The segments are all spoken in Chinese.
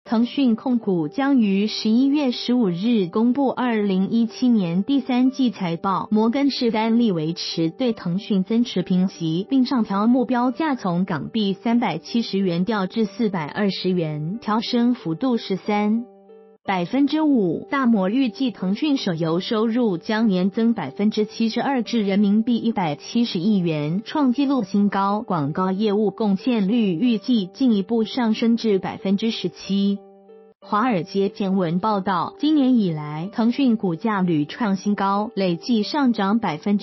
腾讯控股将于11月15日公布2017年第三季财报。摩根士丹利维持对腾讯增持评级，并上调目标价从港币370元调至420元，调升幅度13%。大摩预计腾讯手游收入将年增72%至人民币170亿元，创纪录新高。广告业务贡献率预计进一步上升至17%。华尔街见闻报道，今年以来，腾讯股价屡创新高，累计上涨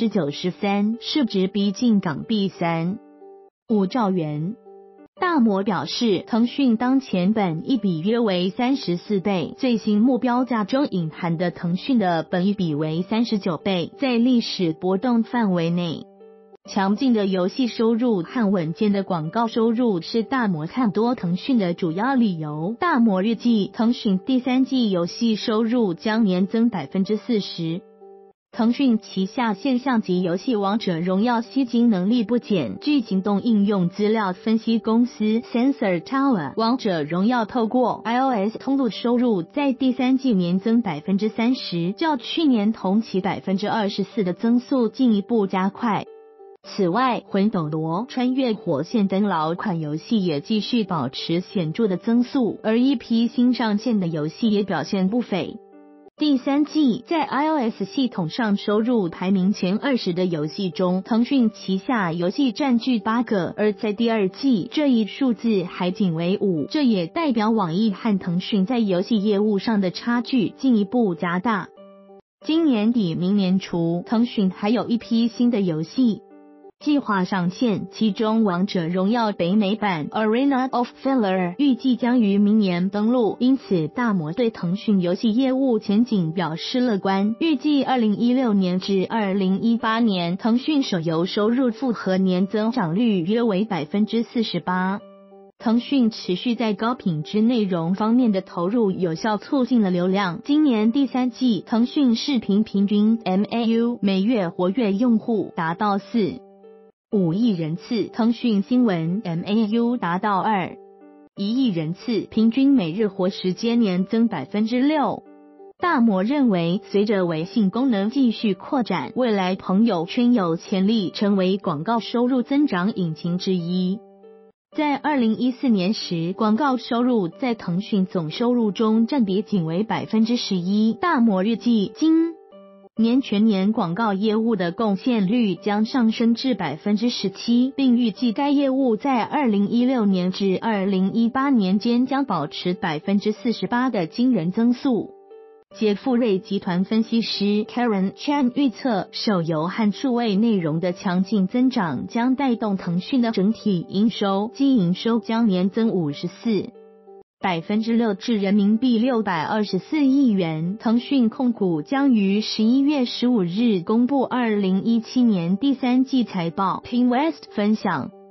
93%，市值逼近港币3.5兆元。大摩表示，腾讯当前本益比约为34倍，最新目标价中隐含的腾讯的本益比为39倍，在历史波动范围内。强劲的游戏收入和稳健的广告收入是大摩看多腾讯的主要理由。大摩预计，腾讯第三季游戏收入将年增40%。腾讯旗下现象级游戏《王者荣耀》吸金能力不减。据行动应用资料分析公司 Sensor Tower， 王者荣耀透过 iOS 通路收入在第三季年增30%，较去年同期24%的增速进一步加快。此外，魂斗罗穿越火线等老款游戏也继续保持显著的增速，而一批新上线的游戏也表现不菲。第三季在 iOS 系统上收入排名前20的游戏中，腾讯旗下游戏占据8个，而在第二季这一数字还仅为5，这也代表网易和腾讯在游戏业务上的差距进一步加大。今年底明年初，腾讯还有一批新的游戏计划上线，其中王者荣耀北美版 Arena of Valor 预计将于明年登陆，因此大摩对腾讯游戏业务前景表示乐观，预计2016年至2018年腾讯手游收入复合年增长率约为48%。腾讯持续在高品质内容方面的投入，有效促进了流量。今年第三季，腾讯视频平均 MAU 每月活跃用户达到4.5亿人次，腾讯新闻 MAU 达到2.1亿人次，平均每日活时间年增6%。大摩认为，随着微信功能继续扩展，未来朋友圈有潜力成为广告收入增长引擎之一。在2014年时，广告收入在腾讯总收入中占比仅为11%。大摩预计，今年全年广告业务的贡献率将上升至17%，并预计该业务在2016年至2018年间将保持48%的惊人增速。杰富瑞集团分析师 Karen Chan 预测，手游和数位内容的强劲增长将带动腾讯的整体营收，基营收将年增54%至人民币624亿元。腾讯控股将于11月15日公布2017年第三季财报。Pinwest 分享。